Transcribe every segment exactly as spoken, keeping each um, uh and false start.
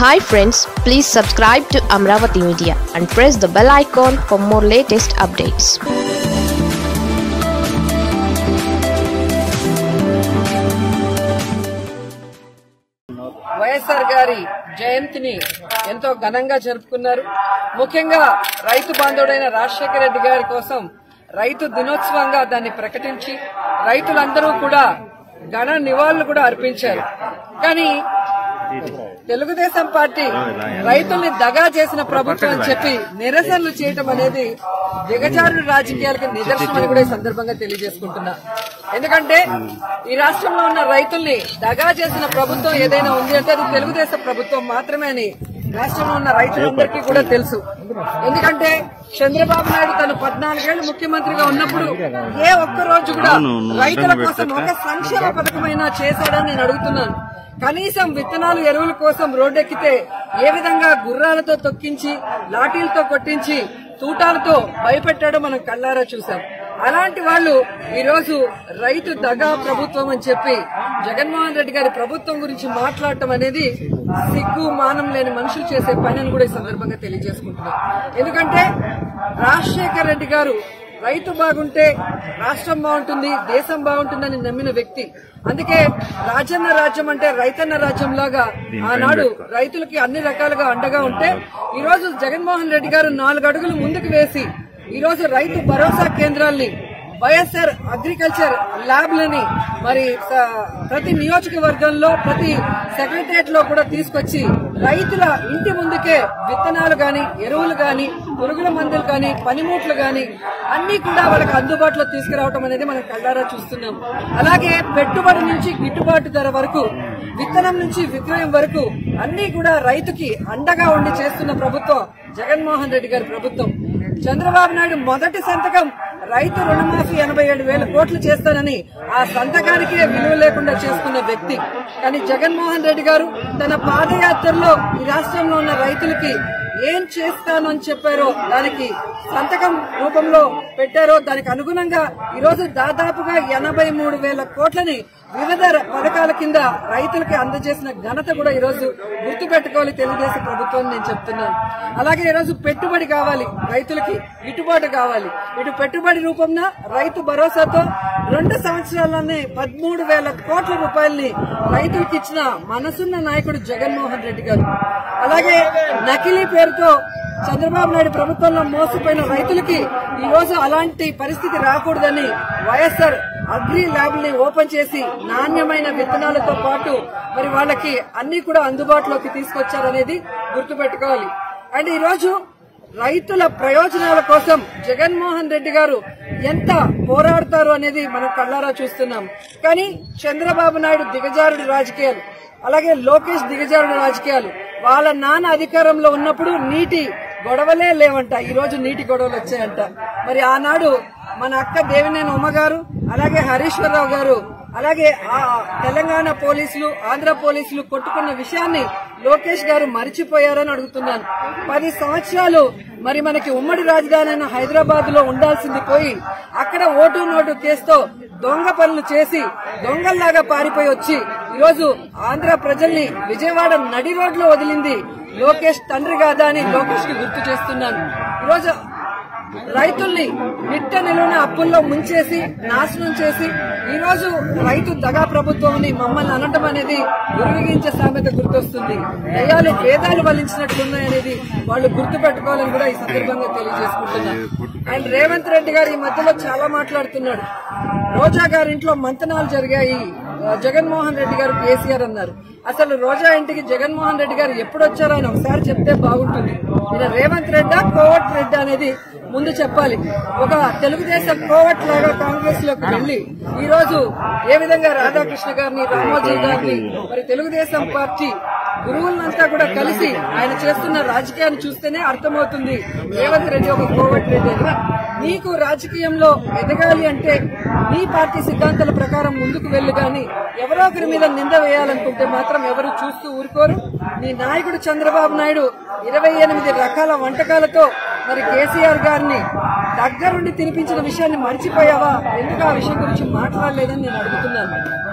Hi friends, please subscribe to Amravati Media and press the bell icon for more latest updates. YSR గారి జయంతిని ఎంతో ఘనంగా జరుపుకున్నారు. ముఖ్యంగా రైతు బాంధవుడైన రాజశేఖర రెడ్డి గారి కోసం రైతు దినోత్సవంగా దాన్ని ప్రకటించి రైతులందరూ కూడా ఘన నివాళులు కూడా అర్పించారు. కానీ తెలుగుదేశం పార్టీ రైతుల్ని దగా చేసిన ప్రభుత్వం అని చెప్పి నిరసనలు చేయటం అనేది దిగజారుడు రాజకీయాలకు నిదర్శనం అని కూడా ఈ సందర్భంగా తెలియజేసుకుంటున్నా. ఎందుకంటే ఈ రాష్ట్రంలో ఉన్న రైతుల్ని దగా చేసిన ప్రభుత్వం ఏదైనా ఉంది అంటే అది తెలుగుదేశం ప్రభుత్వం మాత్రమే అని రాష్ట్రంలో ఉన్న రైతులందరికీ కూడా తెలుసు. ఎందుకంటే చంద్రబాబు నాయుడు తను పద్నాలుగేళ్లు ముఖ్యమంత్రిగా ఉన్నప్పుడు ఏ ఒక్క రోజు కూడా రైతుల కోసం ఒక సంక్షేమ పథకమైనా చేశాడని నేను అడుగుతున్నాను. కనీసం విత్తనాలు ఎరువుల కోసం రోడ్డెక్కితే ఏ విధంగా గుర్రాలతో తొక్కించి లాఠీలతో కొట్టించి తూటాలతో భయపెట్టాడో మనం కళ్ళారా చూశాం. అలాంటి వాళ్ళు ఈ రోజు రైతు దగా ప్రభుత్వం అని చెప్పి జగన్మోహన్ రెడ్డి గారి ప్రభుత్వం గురించి మాట్లాడటం అనేది సిగ్గు మానం లేని మనుషులు చేసే పని అని కూడా ఈ సందర్భంగా తెలియజేసుకుంటున్నాం. ఎందుకంటే రాజశేఖర రెడ్డి గారు రైతు బాగుంటే రాష్ట్రం బాగుంటుంది, దేశం బాగుంటుందని నమ్మిన వ్యక్తి. అందుకే రాజన్న రాజ్యం అంటే రైతన్న రాజ్యం లాగా ఆనాడు రైతులకి అన్ని రకాలుగా అండగా ఉంటే ఈ రోజు జగన్మోహన్ రెడ్డి గారు నాలుగు అడుగులు ముందుకు వేసి ఈ రోజు రైతు భరోసా కేంద్రాల్ని వైఎస్ఆర్ అగ్రికల్చర్ ల్యాబ్లని మరి ప్రతి నియోజకవర్గంలో ప్రతి సెక్రటరియట్ లో కూడా తీసుకొచ్చి రైతుల ఇంటి ముందుకే విత్తనాలు గాని ఎరువులు గాని పురుగుల మందులు గాని పనిముట్లు గాని అన్ని కూడా వాళ్ళకి అందుబాటులో తీసుకురావడం అనేది మనం కళ్ళారా చూస్తున్నాం. అలాగే పెట్టుబడి నుంచి గిట్టుబాటు ధర వరకు విత్తనం నుంచి విక్రయం వరకు అన్ని కూడా రైతుకి అండగా ఉండి చేస్తున్న ప్రభుత్వం జగన్మోహన్ రెడ్డి గారి ప్రభుత్వం. చంద్రబాబు నాయుడు మొదటి సంతకం రైతు రుణమాఫీ ఎనభై ఏడు వేల కోట్లు చేస్తానని ఆ సంతకానికే విలువ లేకుండా చేసుకున్న వ్యక్తి. కానీ జగన్మోహన్ రెడ్డి గారు తన పాదయాత్రలో ఈ రాష్ట్రంలో ఉన్న రైతులకి ఏం చేస్తాను అని చెప్పారో దానికి సంతకం రూపంలో పెట్టారో దానికి అనుగుణంగా ఈరోజు దాదాపుగా ఎనభై మూడు వేల కోట్లని వివిధ పథకాల కింద రైతులకి అందజేసిన ఘనత కూడా ఈరోజు గుర్తుపెట్టుకోవాలి తెలుగుదేశం ప్రభుత్వం నేను చెప్తున్నాను. అలాగే ఈరోజు పెట్టుబడి కావాలి, రైతులకి గిట్టుబాటు కావాలి. ఇటు పెట్టుబడి రూపంలో రైతు భరోసాతో రెండు సంవత్సరాల్లోనే పదమూడు వేల కోట్ల రూపాయల్ని రైతులకు ఇచ్చిన మనసున్న నాయకుడు జగన్మోహన్ రెడ్డి గారు. అలాగే నకిలీ పేరుతో చంద్రబాబు నాయుడు ప్రభుత్వంలో మోసపోయిన రైతులకి ఈ రోజు అలాంటి పరిస్థితి రాకూడదని వైఎస్ఆర్ అగ్రి ల్యాబ్ ని ఓపెన్ చేసి నాణ్యమైన విత్తనాలతో పాటు మరి వాళ్ళకి అన్ని కూడా అందుబాటులోకి తీసుకొచ్చారనేది గుర్తుపెట్టుకోవాలి. అండ్ ఈ రోజు రైతుల ప్రయోజనాల కోసం జగన్మోహన్ రెడ్డి గారు ఎంత పోరాడతారు అనేది మనం కళ్ళారా చూస్తున్నాం. కానీ చంద్రబాబు నాయుడు దిగజారుడు రాజకీయాలు, అలాగే లోకేష్ దిగజారుడు రాజకీయాలు, వాళ్ళ నాన్న అధికారంలో ఉన్నప్పుడు నీటి గొడవలే లేవంట, ఈ రోజు నీటి గొడవలు వచ్చాయంట. మరి ఆనాడు మన అక్క దేవినేని ఉమ్మ గారు, అలాగే హరీశ్వరరావు గారు, అలాగే ఆ తెలంగాణ పోలీసులు ఆంధ్ర పోలీసులు కొట్టుకున్న విషయాన్ని లోకేష్ గారు మరిచిపోయారని అడుగుతున్నాను. పది సంవత్సరాలు మరి మనకి ఉమ్మడి రాజధాని అయిన హైదరాబాద్ లో ఉండాల్సింది పోయి అక్కడ ఓటు నోటు కేసుతో దొంగ పనులు చేసి దొంగల్లాగా పారిపోయి వచ్చి ఈరోజు ఆంధ్ర ప్రజల్ని విజయవాడ నడి రోడ్లో వదిలింది లోకేష్ తండ్రి కాదా అని లోకేష్ కి గుర్తు చేస్తున్నాను. ఈరోజు రైతుల్ని నిట్ట నిలువున అప్పుల్లో ముంచేసి నాశనం చేసి ఈ రోజు రైతు దగా ప్రభుత్వం అని మమ్మల్ని అనటం అనేది గురువిగించే సామెత గుర్తొస్తుంది. దయాలు వేదాలు వలించినట్లున్నాయనేది వాళ్ళు గుర్తు పెట్టుకోవాలని కూడా ఈ సందర్భంగా తెలియజేసుకుంటున్నారు. అండ్ రేవంత్ రెడ్డి గారు ఈ మధ్యలో చాలా మాట్లాడుతున్నాడు. రోజా గారింట్లో మంతనాలు జరిగాయి, జగన్మోహన్ రెడ్డి గారు కేసీఆర్ అన్నారు. అసలు రోజా ఇంటికి జగన్మోహన్ రెడ్డి గారు ఎప్పుడు వచ్చారో అని ఒకసారి చెప్తే బాగుంటుంది. ఈయన రేవంత్ రెడ్డా కోవట్ రెడ్డి అనేది ముందు చెప్పాలి. ఒక తెలుగుదేశం కోవట్ లాగా కాంగ్రెస్ లోకి వెళ్లి ఈ రోజు ఏ విధంగా రాధాకృష్ణ గారిని రామోజీ గారిని మరి తెలుగుదేశం పార్టీ గురువులంతా కూడా కలిసి ఆయన చేస్తున్న రాజకీయాన్ని చూస్తేనే అర్థమవుతుంది రేవంత్ రెడ్డి ఒక కోవట్ రెడ్డి అని. నీకు రాజకీయంలో ఎదగాలి అంటే నీ పార్టీ సిద్ధాంతాల ప్రకారం ముందుకు వెళ్ళు గాని ఎవరో ఒకరి మీద నింద వేయాలనుకుంటే మాత్రం ఎవరు చూస్తూ ఊరుకోరు. నీ నాయకుడు చంద్రబాబు నాయుడు ఇరవై ఎనిమిది రకాల వంటకాలతో మరి కేసీఆర్ గారిని దగ్గరుండి తినిపించిన విషయాన్ని మర్చిపోయావా? ఎందుకు ఆ విషయం గురించి మాట్లాడలేదని నేను అడుగుతున్నాను.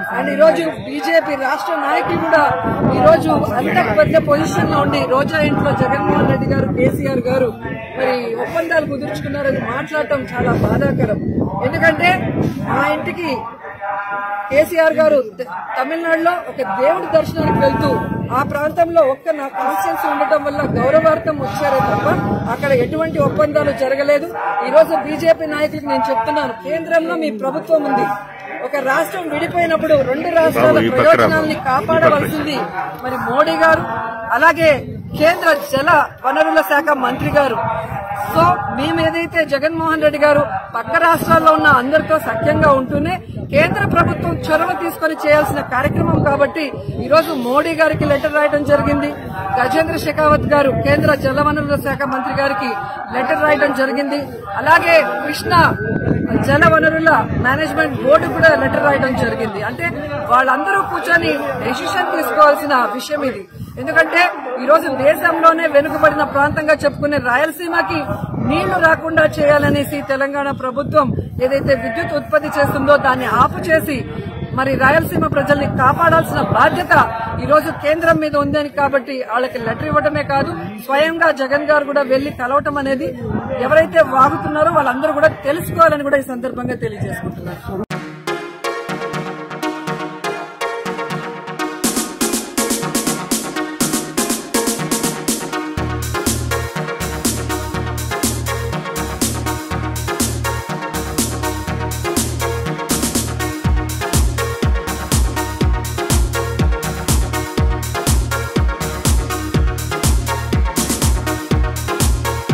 అండ్ ఈ రోజు బీజేపీ రాష్ట్ర నాయకులు కూడా ఈ రోజు అంత పెద్ద పొజిషన్ లో ఉండి రోజా ఇంట్లో జగన్మోహన్ రెడ్డి గారు కేసీఆర్ గారు మరి ఒప్పందాలు కుదుర్చుకున్నారని మాట్లాడటం చాలా బాధాకరం. ఎందుకంటే మా ఇంటికి కేసీఆర్ గారు తమిళనాడులో ఒక దేవుడి దర్శనానికి వెళ్తూ ఆ ప్రాంతంలో ఒక్క నా కాన్స్టిట్యున్సీ ఉండటం వల్ల గౌరవార్థం వచ్చారే తప్ప అక్కడ ఎటువంటి ఒప్పందాలు జరగలేదు. ఈ రోజు బీజేపీ నాయకులకు నేను చెప్తున్నాను, కేంద్రంలో మీ ప్రభుత్వం ఉంది. ఒక రాష్ట్రం విడిపోయినప్పుడు రెండు రాష్ట్రాల ప్రయోజనాలని కాపాడవలసింది మరి మోడీ గారు, అలాగే కేంద్ర జల వనరుల శాఖ మంత్రి గారు. సో మేము ఏదైతే జగన్మోహన్ రెడ్డి గారు పక్క రాష్ట్రాల్లో ఉన్న అందరితో సఖ్యంగా ఉంటూనే కేంద్ర ప్రభుత్వం చొరవ తీసుకుని చేయాల్సిన కార్యక్రమం కాబట్టి ఈ రోజు మోడీ గారికి లెటర్ రాయడం జరిగింది. గజేంద్ర షెకావత్ గారు కేంద్ర జలవనరుల శాఖ మంత్రి గారికి లెటర్ రాయడం జరిగింది. అలాగే కృష్ణా జల వనరుల మేనేజ్మెంట్ బోర్డు కూడా లెటర్ రాయడం జరిగింది. అంటే వాళ్ళందరూ కూర్చొని డెసిషన్ తీసుకోవాల్సిన విషయం ఇది. ఎందుకంటే ఈ రోజు దేశంలోనే వెనుకబడిన ప్రాంతంగా చెప్పుకునే రాయలసీమకి నీళ్లు రాకుండా చేయాలనేసి తెలంగాణ ప్రభుత్వం ఏదైతే విద్యుత్ ఉత్పత్తి చేస్తుందో దాన్ని ఆపు చేసి మరి రాయలసీమ ప్రజల్ని కాపాడాల్సిన బాధ్యత ఈ రోజు కేంద్రం మీద ఉందని కాబట్టి వాళ్ళకి లెటర్ ఇవ్వడమే కాదు, స్వయంగా జగన్ గారు కూడా వెళ్లి కలవటం అనేది ఎవరైతే వాగుతున్నారో వాళ్ళందరూ కూడా తెలుసుకోవాలని కూడా ఈ సందర్భంగా తెలియజేసుకుంటున్నారు.